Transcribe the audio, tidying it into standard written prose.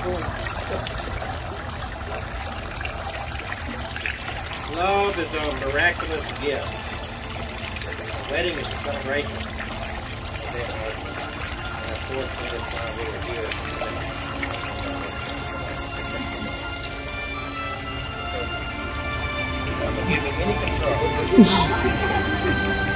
Love is a miraculous gift. A wedding is a celebration. And of course, that's why we are here. So, don't give me any control.